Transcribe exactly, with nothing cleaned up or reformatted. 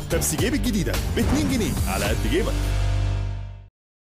بيبسي جيب الجديدة ب اتنين جنيه على قد جيبك.